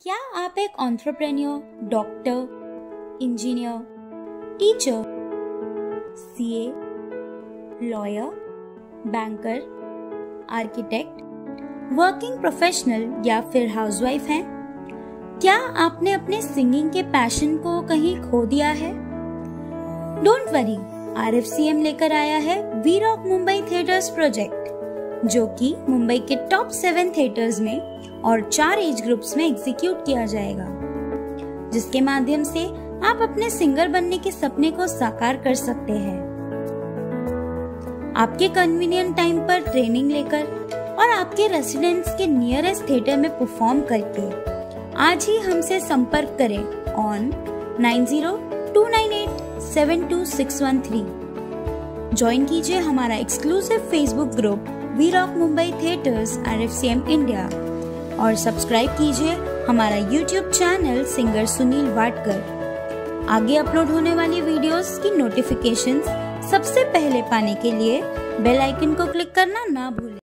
क्या आप एक entrepreneur, doctor, engineer, teacher, CA, lawyer, banker, architect, working professional या फिर हाउसवाइफ हैं? क्या आपने अपने सिंगिंग के पैशन को कहीं खो दिया है? डोंट वरी, RFCM लेकर आया है we rock Mumbai theatres project, जो कि मुंबई के टॉप 7 थिएटर्स में और 4 एज ग्रुप्स में एग्जीक्यूट किया जाएगा, जिसके माध्यम से आप अपने सिंगर बनने के सपने को साकार कर सकते हैं। आपके कन्वीनियंट टाइम पर ट्रेनिंग लेकर और आपके रेसिडेंट्स के नियरेस्ट थिएटर में परफॉर्म करके आज ही हमसे संपर्क करें ऑन 9029872613। ज्वाइन कीजिए हमारा exclusive Facebook group we rock Mumbai theatres RFCM India और सब्सक्राइब कीजिए हमारा YouTube channel singer Sunil Wadkar. आगे अपलोड होने वाली वीडियोस की नोटिफिकेशंस सबसे पहले पाने के लिए बेल आइकन को क्लिक करना ना भूलें।